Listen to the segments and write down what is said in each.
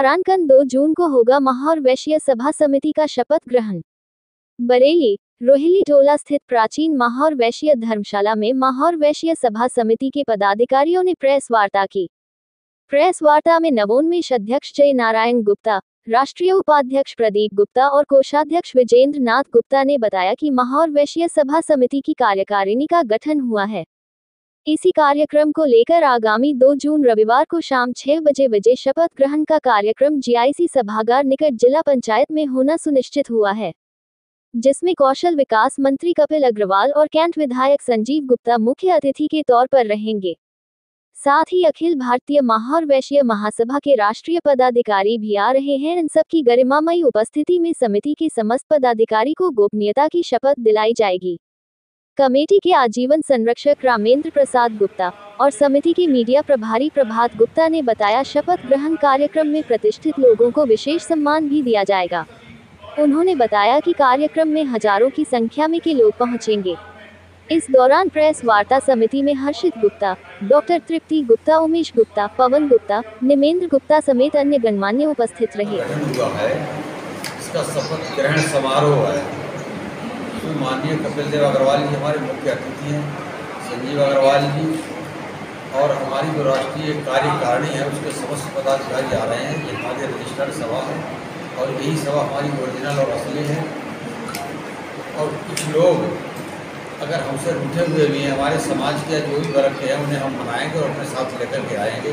दौरान कल 2 जून को होगा महाौर वैश्य सभा समिति का शपथ ग्रहण। बरेली रोहिली टोला स्थित प्राचीन महाौर वैश्य धर्मशाला में महाौर वैश्य सभा समिति के पदाधिकारियों ने प्रेस वार्ता की। प्रेस वार्ता में नवोन्मेष अध्यक्ष जय नारायण गुप्ता, राष्ट्रीय उपाध्यक्ष प्रदीप गुप्ता और कोषाध्यक्ष विजेंद्र नाथ गुप्ता ने बताया कि महाौर वैश्य सभा समिति की कार्यकारिणी का गठन हुआ है। इसी कार्यक्रम को लेकर आगामी 2 जून रविवार को शाम 6 बजे शपथ ग्रहण का कार्यक्रम जीआईसी सभागार निकट जिला पंचायत में होना सुनिश्चित हुआ है, जिसमें कौशल विकास मंत्री कपिल अग्रवाल और कैंट विधायक संजीव गुप्ता मुख्य अतिथि के तौर पर रहेंगे। साथ ही अखिल भारतीय महाौर वैश्य महासभा के राष्ट्रीय पदाधिकारी भी आ रहे हैं। इन सबकी गरिमामयी उपस्थिति में समिति के समस्त पदाधिकारी को गोपनीयता की शपथ दिलाई जाएगी। कमेटी के आजीवन संरक्षक रामेंद्र प्रसाद गुप्ता और समिति के मीडिया प्रभारी प्रभात गुप्ता ने बताया, शपथ ग्रहण कार्यक्रम में प्रतिष्ठित लोगों को विशेष सम्मान भी दिया जाएगा। उन्होंने बताया कि कार्यक्रम में हजारों की संख्या में के लोग पहुंचेंगे। इस दौरान प्रेस वार्ता समिति में हर्षित गुप्ता, डॉक्टर तृप्ति गुप्ता, उमेश गुप्ता, पवन गुप्ता, निमेंद्र गुप्ता समेत अन्य गणमान्य उपस्थित रहे। इसका शपथ ग्रहण समारोह है। माननीय कपिल देव अग्रवाल जी हमारे मुख्य अतिथि हैं, संजीव अग्रवाल जी और हमारी जो राष्ट्रीय कार्यकारिणी है उसके समस्त पदाधिकारी आ रहे हैं। ये हमारी रजिस्टर्ड सभा है और यही सभा हमारी ओरिजिनल और असली है। और कुछ लोग अगर हमसे रूठे हुए भी हैं, हमारे समाज के जो भी वर्ग के हैं, उन्हें हम मनाएंगे और अपने साथ लेकर के आएंगे।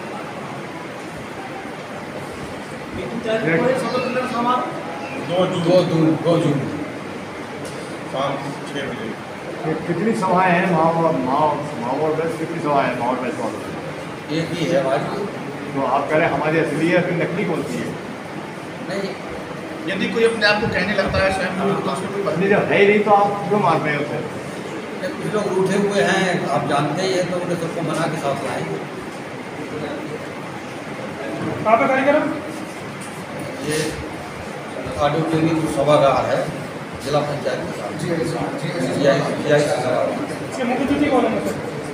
2 जून शाम 6 बजे। कितनी सभाएं हैं महाौर वैश्य? कितनी सभाएं हैं महाौर वैश्य? एक ही है हमारी। तो आप कह रहे हैं हमारी असली है, फिर नकली कौन सी है? नहीं, यदि कोई अपने आप को कहने लगता है स्वयं तो उसमें कोई असली जब है ही नहीं तो आप क्यों मार रहे हैं उसे? कुछ लोग रूठे हुए हैं, आप जानते ही हैं, तो उन्हें सबको मना के साथ लाएंगे। आपका कार्यक्रम ये ऑडिटोरियम सभागार है, जिला पंचायत के साथ मुख्य कौन है?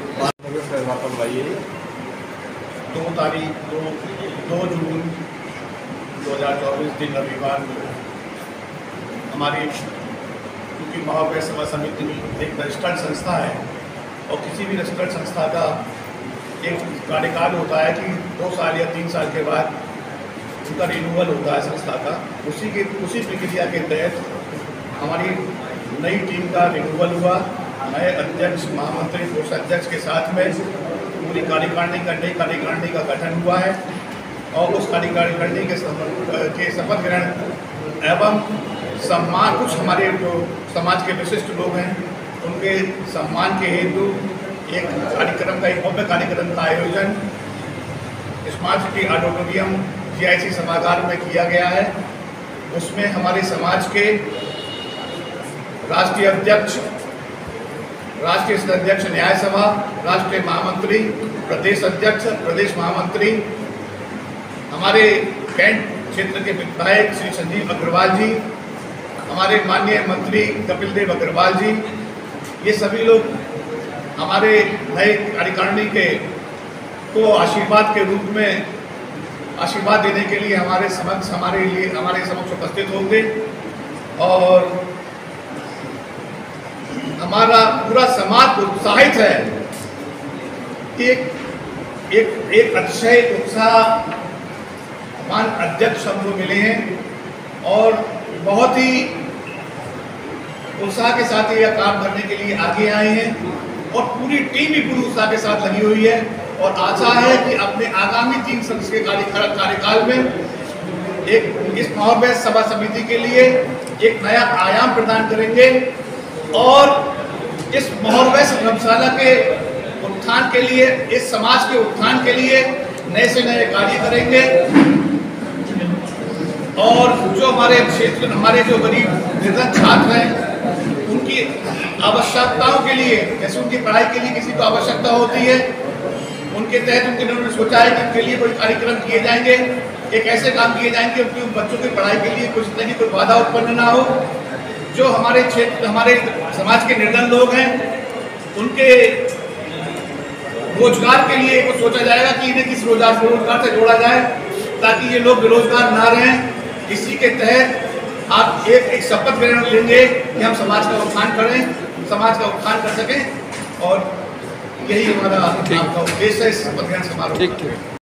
2 जून 2024 दिन रविवार को हमारी, क्योंकि महाौर वैश्य सभा समिति एक रजिस्टर्ड संस्था है और किसी भी रजिस्टर्ड संस्था का एक कार्यकाल होता है कि 2 साल या 3 साल के बाद उनका रिन्यूअल होता है संस्था का। उसी प्रक्रिया के तहत हमारी नई टीम का रिन्यूअल हुआ। नए अध्यक्ष, महामंत्री, कोषाध्यक्ष के साथ में पूरी कार्यकारिणी का नई कार्यकारिणी का गठन हुआ है और उस कार्यकारिणी के शपथ ग्रहण एवं सम्मान, कुछ हमारे जो समाज के विशिष्ट लोग हैं उनके सम्मान के हेतु एक कार्यक्रम का, एक भव्य कार्यक्रम का आयोजन स्मार्ट सिटी ऑडिटोरियम जीआईसी सभागार में किया गया है। उसमें हमारे समाज के राष्ट्रीय अध्यक्ष, राष्ट्रीय अध्यक्ष न्याय सभा, राष्ट्रीय महामंत्री, प्रदेश अध्यक्ष, प्रदेश महामंत्री, हमारे कैंट क्षेत्र के विधायक श्री संजीव अग्रवाल जी, हमारे माननीय मंत्री कपिल देव अग्रवाल जी, ये सभी लोग हमारे नए कार्यकारिणी के को आशीर्वाद के रूप में आशीर्वाद देने के लिए हमारे समक्ष उपस्थित होंगे। और हमारा पूरा समाज उत्साहित है। एक अतिशय उत्साहवान अध्यक्ष हमको मिले हैं और बहुत ही उत्साह के साथ यह काम करने के लिए आगे आए हैं और पूरी टीम भी पूरी उत्साह के साथ लगी हुई है और आशा है कि अपने आगामी 3 वर्ष के कार्यकाल में इस महाौर वैश्य सभा समिति के लिए एक नया आयाम प्रदान करेंगे और इस महाौर वैश्य धर्मशाला के उत्थान के लिए, इस समाज के उत्थान के लिए नए से नए कार्य करेंगे। और जो हमारे क्षेत्र, हमारे जो गरीब निर्धन छात्र हैं, उनकी आवश्यकताओं के लिए, जैसे उनकी पढ़ाई के लिए किसी को आवश्यकता होती है, उनके तहत उन्होंने सोचा है कि उनके लिए कोई कार्यक्रम किए जाएंगे, एक ऐसे काम किए जाएंगे कि उन बच्चों की पढ़ाई के लिए कुछ तरह की कोई बाधा उत्पन्न ना हो। जो हमारे क्षेत्र, हमारे समाज के निर्धन लोग हैं, उनके रोजगार के लिए सोचा जाएगा कि इन्हें किस रोजगार से जोड़ा जाए ताकि ये लोग बेरोजगार ना रहें। इसी के तहत आप एक शपथ ग्रहण लेंगे कि हम समाज का उत्थान करें, समाज का उत्थान कर सकें, और यही हमारा आपका उद्देश्य है इस शपथ ग्रहण समारोह।